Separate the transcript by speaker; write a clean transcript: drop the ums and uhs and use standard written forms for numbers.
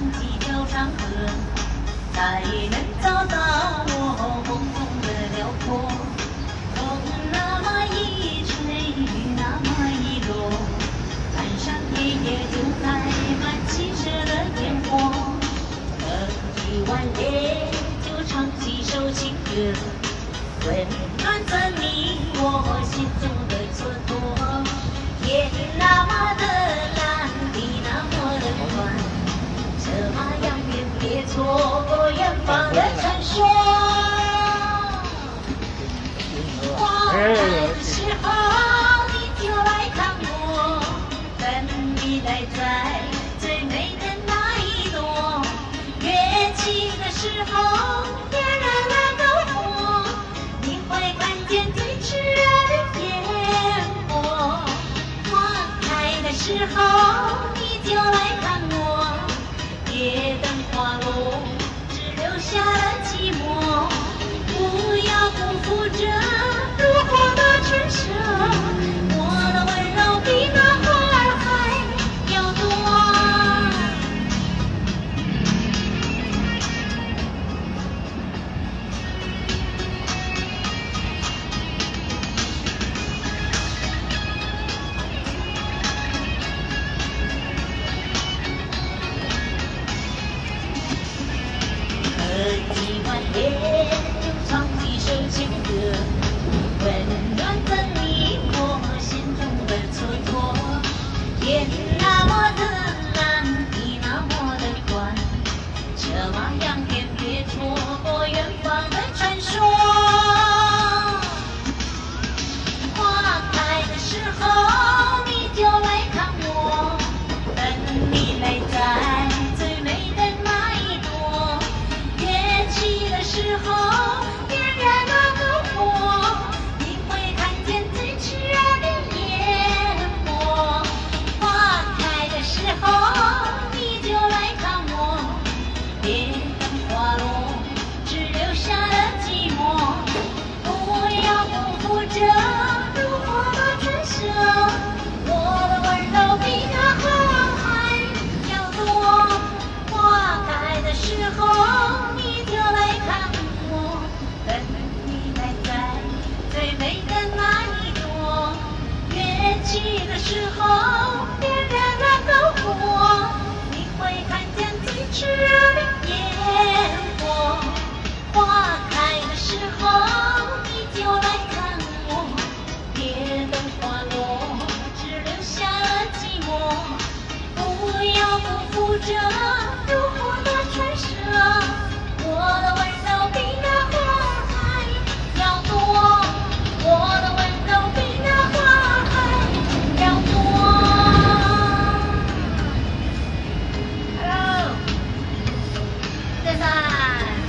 Speaker 1: 几条长河，才能找到我梦中的辽阔。风那么一吹，雨那么一落，岸上夜夜就开满汽车的烟火。喝一碗烈酒，唱几首情歌，温暖着你我心中的蹉跎。天那么的蓝，地那么的宽，策马扬鞭别错过远方的传说。花开的时候你就来看我，等你来摘最美的那一朵。月起的时候点燃了篝火，你会看见最炽热的烟火。花开的时候你就来看我，别等花落，只留下了寂寞。不要辜负这如火的春色，我的温柔比那花儿还要多。喝几碗烈酒，唱几首情歌，温暖着你我心中的蹉跎。天那么的蓝，地那么的宽，策马扬鞭别错过远方的传说。花开的时候你就来看我，等你来摘最美的那一朵。月起的时候点燃了篝火，你会看见最炽热的烟火。花开的时候你就来看我，别等花落，只留下了寂寞。不要辜负这如火的春色，我的温柔比那花儿还要多。花开的时候你就来看我，等你来摘最美的那一朵。月起的时候点燃了篝火，你会看见最炽热的烟